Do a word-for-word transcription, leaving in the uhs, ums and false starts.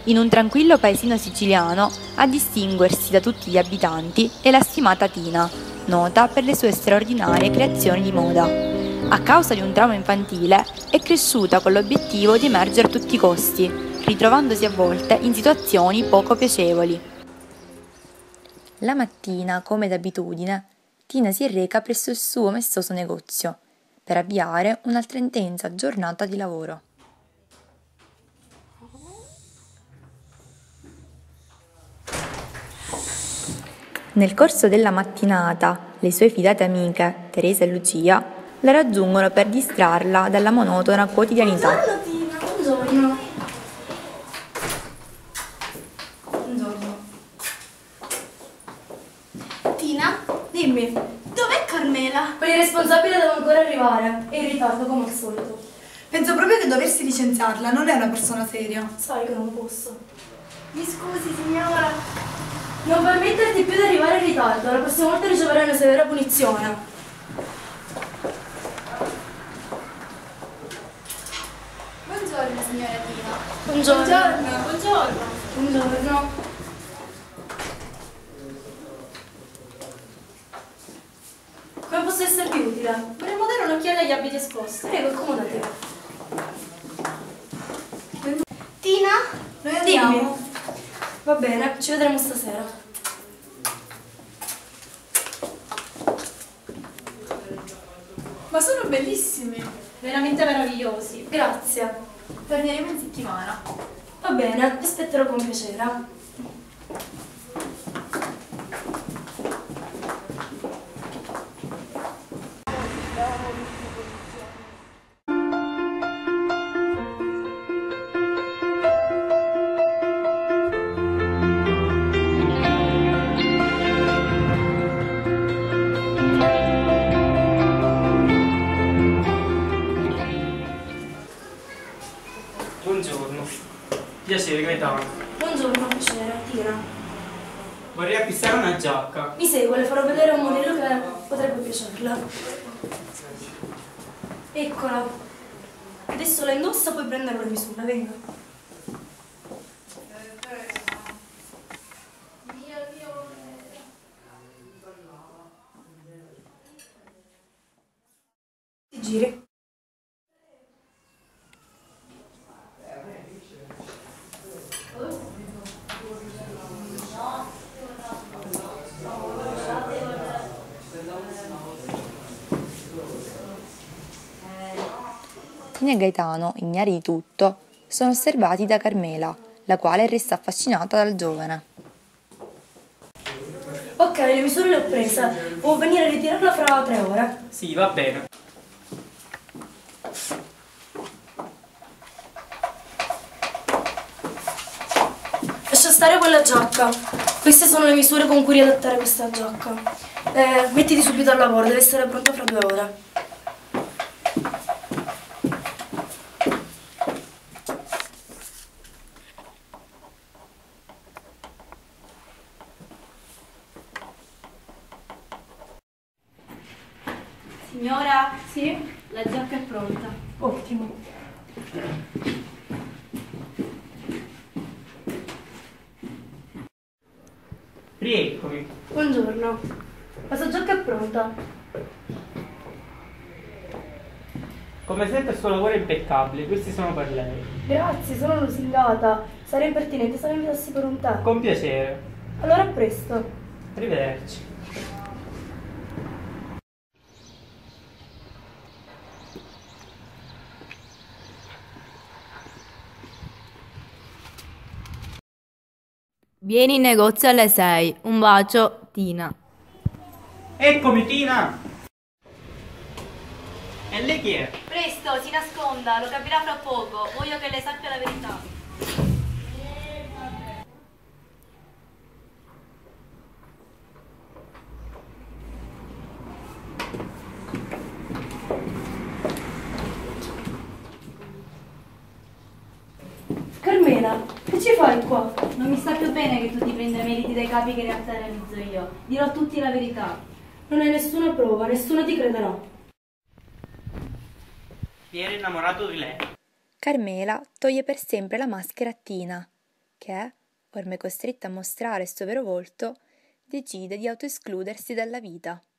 In un tranquillo paesino siciliano, a distinguersi da tutti gli abitanti è la stimata Tina, nota per le sue straordinarie creazioni di moda. A causa di un trauma infantile, è cresciuta con l'obiettivo di emergere a tutti i costi, ritrovandosi a volte in situazioni poco piacevoli. La mattina, come d'abitudine, Tina si reca presso il suo maestoso negozio per avviare un'altra intensa giornata di lavoro. Nel corso della mattinata, le sue fidate amiche, Teresa e Lucia, la raggiungono per distrarla dalla monotona quotidianità. Buongiorno Tina, buongiorno. Buongiorno. Tina, dimmi, dov'è Carmela? Quelli responsabili devono ancora arrivare, è in ritardo come al solito. Penso proprio che doversi licenziarla, non è una persona seria. Sai che non posso. Mi scusi signora. Non permetterti più di arrivare in ritardo, la prossima volta riceverai una severa punizione. Buongiorno signora Tina. Buongiorno. Buongiorno, buongiorno. Buongiorno. Come posso esservi utile? Vorremmo dare un'occhiata agli abiti esposti. Prego, accomodati. Tina, noi andiamo. Dimmi. Va bene, ci vedremo stasera. Ma sono bellissimi. Veramente meravigliosi. Grazie. Torneremo in settimana. Va bene, vi aspetterò con piacere. Buongiorno, piacere Gaetano. Buongiorno, piacere, Tina. Vorrei acquistare una giacca. Mi segue, le farò vedere un modello che potrebbe piacerle. Eccola. Adesso la indossa, poi prenderò le misure, venga. Ti giri. Tina e Gaetano, ignari di tutto, sono osservati da Carmela, la quale resta affascinata dal giovane. Ok, le misure le ho prese. Può venire a ritirarla fra tre ore. Sì, va bene. Lascia stare quella giacca. Queste sono le misure con cui riadattare questa giacca. Eh, mettiti subito al lavoro, deve essere pronta fra due ore. Signora, Sì? la giacca è pronta. Ottimo. Rieccomi. Buongiorno. La sua giacca è pronta. Come sempre il suo lavoro è impeccabile, questi sono per lei. Grazie, sono lusingata. Sarei impertinente se la invitassi per un tè. Con piacere. Allora a presto. Arrivederci. Vieni in negozio alle sei. Un bacio, Tina. Eccomi Tina! E lei chi è? Presto, si nasconda, lo capirà fra poco. Voglio che lei sappia la verità. Carmela, che ci fai qua? Non mi sta più bene che tu ti prenda i meriti dai capi che in realtà realizzo io. Dirò a tutti la verità. Non hai nessuna prova, nessuno ti crederà. Mi ero innamorato di lei. Carmela toglie per sempre la maschera a Tina che, ormai costretta a mostrare il suo vero volto, decide di autoescludersi dalla vita.